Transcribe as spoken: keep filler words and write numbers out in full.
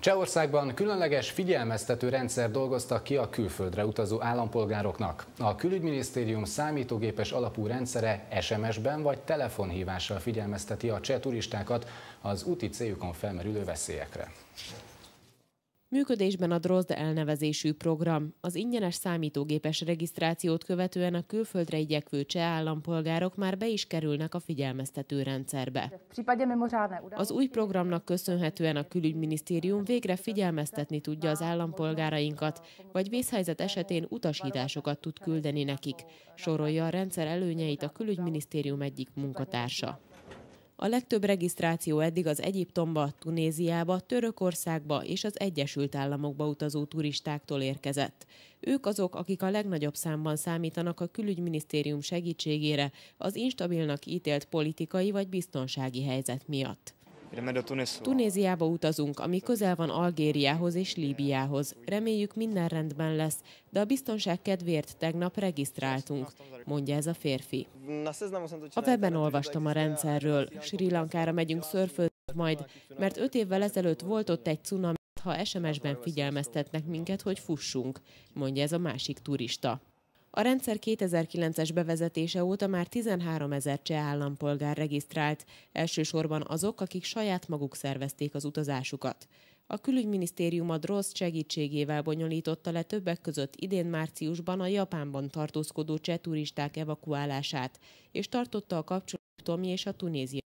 Csehországban különleges figyelmeztető rendszer dolgoztak ki a külföldre utazó állampolgároknak. A külügyminisztérium számítógépes alapú rendszere es em es-ben vagy telefonhívással figyelmezteti a cseh turistákat az úti céljukon felmerülő veszélyekre. Működésben a Drozd elnevezésű program. Az ingyenes számítógépes regisztrációt követően a külföldre igyekvő cseh állampolgárok már be is kerülnek a figyelmeztető rendszerbe. Az új programnak köszönhetően a külügyminisztérium végre figyelmeztetni tudja az állampolgárainkat, vagy vészhelyzet esetén utasításokat tud küldeni nekik, sorolja a rendszer előnyeit a külügyminisztérium egyik munkatársa. A legtöbb regisztráció eddig az Egyiptomba, Tunéziába, Törökországba és az Egyesült Államokba utazó turistáktól érkezett. Ők azok, akik a legnagyobb számban számítanak a külügyminisztérium segítségére az instabilnak ítélt politikai vagy biztonsági helyzet miatt. Tunéziába utazunk, ami közel van Algériához és Líbiához. Reméljük, minden rendben lesz, de a biztonság kedvéért tegnap regisztráltunk, mondja ez a férfi. A weben olvastam a rendszerről, Srí Lankára megyünk szörfözni majd, mert öt évvel ezelőtt volt ott egy cunami, ha es em es-ben figyelmeztetnek minket, hogy fussunk, mondja ez a másik turista. A rendszer kétezer-kilences bevezetése óta már tizenháromezer cseh állampolgár regisztrált, elsősorban azok, akik saját maguk szervezték az utazásukat. A külügyminisztérium a Drozd segítségével bonyolította le többek között idén márciusban a Japánban tartózkodó cseh turisták evakuálását, és tartotta a kapcsolatot Tomi és a tunéziai